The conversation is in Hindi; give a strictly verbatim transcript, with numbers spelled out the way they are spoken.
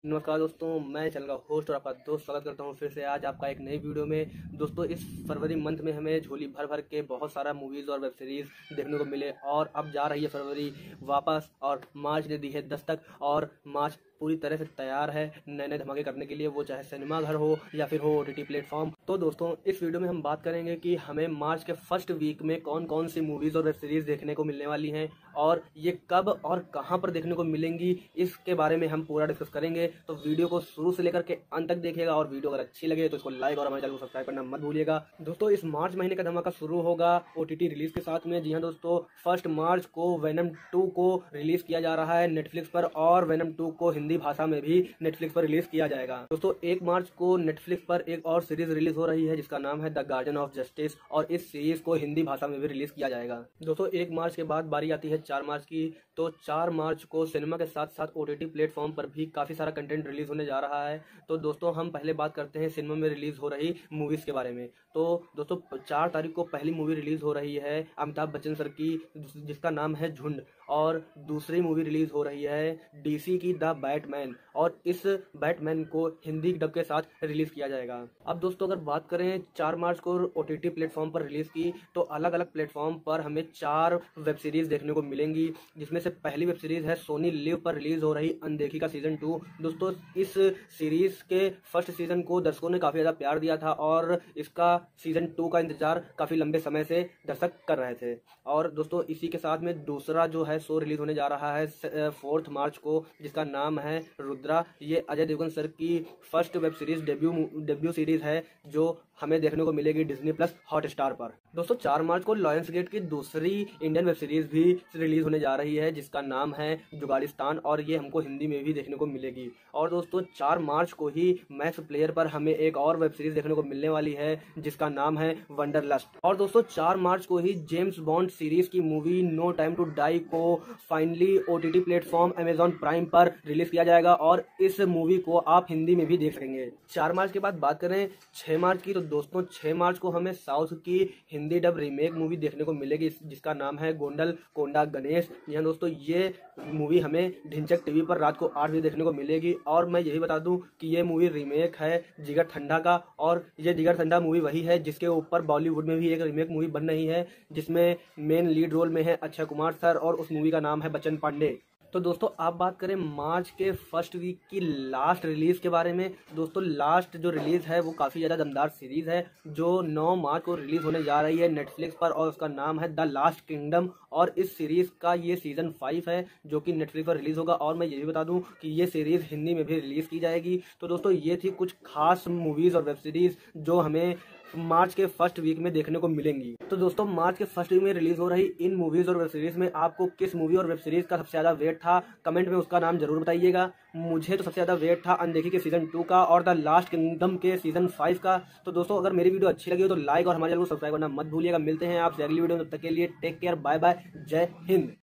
नमस्कार दोस्तों, मैं चल का होस्ट और आपका दोस्त स्वागत करता हूं फिर से आज आपका एक नई वीडियो में। दोस्तों, इस फरवरी मंथ में हमें झोली भर भर के बहुत सारा मूवीज़ और वेब सीरीज़ देखने को मिले और अब जा रही है फरवरी वापस और मार्च ने दी है दस्तक और मार्च पूरी तरह से तैयार है नए नए धमाके करने के लिए, वो चाहे सिनेमा घर हो या फिर हो ओटीटी प्लेटफॉर्म। तो दोस्तों, इस वीडियो में हम बात करेंगे कि हमें मार्च के फर्स्ट वीक में कौन कौन सी मूवीज़ और वेब सीरीज़ देखने को मिलने वाली हैं और ये कब और कहां पर देखने को मिलेंगी, इसके बारे में हम पूरा डिस्कस करेंगे। तो वीडियो को शुरू से लेकर के अंत तक देखिएगा और वीडियो अगर अच्छी लगे तो इसको लाइक और हमारे चैनल को सब्सक्राइब करना मत भूलिएगा। दोस्तों, इस मार्च महीने का धमाका शुरू होगा ओटीटी रिलीज के साथ में। जी हाँ दोस्तों, फर्स्ट मार्च को वेनम टू को रिलीज किया जा रहा है नेटफ्लिक्स पर और वेनम टू को हिंदी भाषा में भी नेटफ्लिक्स पर रिलीज किया जाएगा। दोस्तों, एक मार्च को नेटफ्लिक्स पर एक और सीरीज रिलीज हो रही है जिसका नाम है द गार्डियन ऑफ जस्टिस और इस सीरीज को हिंदी भाषा में भी रिलीज किया जाएगा। दोस्तों, एक मार्च के बाद बारी आती है चार मार्च की। तो चार मार्च को सिनेमा के साथ साथ ओटीटी प्लेटफॉर्म पर भी काफी सारा कंटेंट रिलीज होने जा रहा है। तो दोस्तों, हम पहले बात करते हैं सिनेमा में रिलीज हो रही मूवीज के बारे में। तो दोस्तों, चार तारीख को पहली मूवी रिलीज हो रही है अमिताभ बच्चन सर की जिसका नाम है झुंड, और दूसरी मूवी रिलीज हो रही है डीसी की द बैटमैन और इस बैटमैन को हिंदी डब के साथ रिलीज किया जाएगा। अब दोस्तों, अगर बात करें चार मार्च को ओटीटी प्लेटफॉर्म पर रिलीज की, तो अलग अलग प्लेटफॉर्म पर हमें चार वेब सीरीज देखने को मिलेंगी, जिसमें से पहली वेब सीरीज है सोनी लिव पर रिलीज हो रही अनदेखी का सीजन टू। दोस्तों, इस सीरीज के फर्स्ट सीजन को दर्शकों ने काफी ज्यादा प्यार दिया था और इसका सीजन टू का इंतजार काफी लंबे समय से दर्शक कर रहे थे। और दोस्तों, इसी के साथ में दूसरा जो है शो रिलीज होने जा रहा है फोर्थ मार्च को जिसका नाम है रुद्रा। ये अजय देवगन सर की first web series debut debut series है जो हमें देखने को मिलेगी डिज्नी प्लस हॉटस्टार पर। दोस्तों, चार मार्च को लॉयंस गेट की दूसरी इंडियन वेब सीरीज भी रिलीज होने जा रही है जिसका नाम है जुगाड़िस्तान और ये हमको हिंदी में भी देखने को मिलेगी। और दोस्तों, चार मार्च को ही मैक्स प्लेयर पर हमें एक और वेब सीरीज देखने को मिलने वाली है जिसका नाम है वंडरलस्ट। और दोस्तों, चार मार्च को ही जेम्स बॉन्ड सीरीज की movie no time to die को finally OTT platform Amazon Prime पर रिलीज किया जाएगा और इस मूवी को आप हिंदी में भी देख सकेंगे। चार मार्च के बाद बात करें छह मार्च की, तो दोस्तों छह मार्च को हमें साउथ की हिंदी डब रीमेक मूवी देखने को मिलेगी जिसका नाम है गोंडल कोंडा गणेश। जी हाँ दोस्तों, ये मूवी हमें ढिंचक टीवी पर रात को आठ बजे देखने को मिलेगी। और मैं यही बता दूं कि ये मूवी रीमेक है जिगर ठंडा का और ये जिगर ठंडा मूवी वही है जिसके ऊपर बॉलीवुड में भी एक रीमेक मूवी बन रही है जिसमें मेन लीड रोल में है अक्षय कुमार सर और उस मूवी का नाम है बच्चन पांडे। तो दोस्तों, आप बात करें मार्च के फर्स्ट वीक की लास्ट रिलीज के बारे में। दोस्तों, लास्ट जो रिलीज है वो काफ़ी ज़्यादा दमदार सीरीज है जो नौ मार्च को रिलीज होने जा रही है नेटफ्लिक्स पर और उसका नाम है द लास्ट किंगडम और इस सीरीज का ये सीजन फाइव है जो कि नेटफ्लिक्स पर रिलीज होगा। और मैं ये भी बता दूं कि ये सीरीज हिंदी में भी रिलीज की जाएगी। तो दोस्तों, ये थी कुछ खास मूवीज और वेब सीरीज जो हमें मार्च के फर्स्ट वीक में देखने को मिलेंगी। तो दोस्तों, मार्च के फर्स्ट वीक में रिलीज हो रही इन मूवीज और वेब सीरीज में आपको किस मूवी और वेब सीरीज का सबसे ज्यादा वेट था, कमेंट में उसका नाम जरूर बताइएगा। मुझे तो सबसे ज्यादा वेट था अनदेखी के सीजन टू का और द लास्ट किंगडम के सीजन फाइव का। तो दोस्तों, अगर मेरी वीडियो अच्छी लगी हो तो लाइक और हमारे चैनल को सब्सक्राइब करना मत भूलिएगा। मिलते हैं आपसे अगली वीडियो में, तब तक के लिए टेक केयर, बाय बाय, जय हिंद।